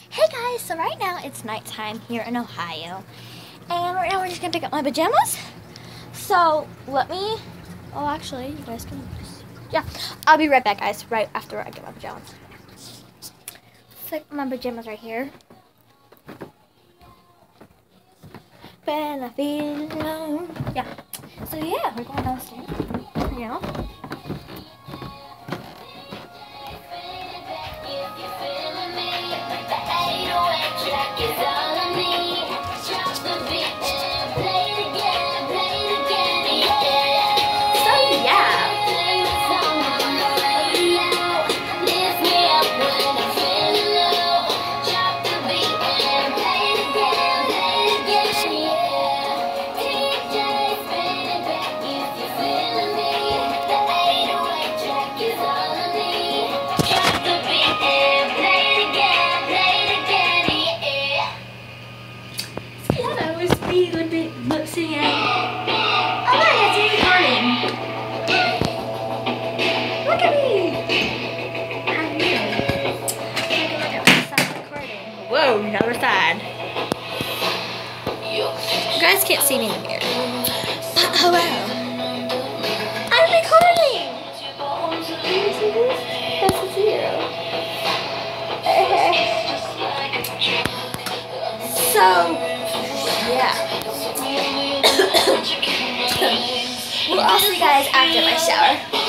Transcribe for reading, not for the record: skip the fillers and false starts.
Hey guys, so right now it's nighttime here in Ohio. And right now we're just gonna pick up my pajamas. So let me, oh actually, you guys can, yeah. I'll be right back guys, right after I get my pajamas. So my pajamas right here. When I feel alone. Yeah. So yeah, we're going downstairs right now. Singing. Oh my God, it's recording. Look at me. I'm new. Take a look at myself recording. Whoa, another side. You guys can't see me in the mirror. But hello. I'm recording. Can you see this? That's a zero. So, yeah. Well, I'll see you guys after my shower.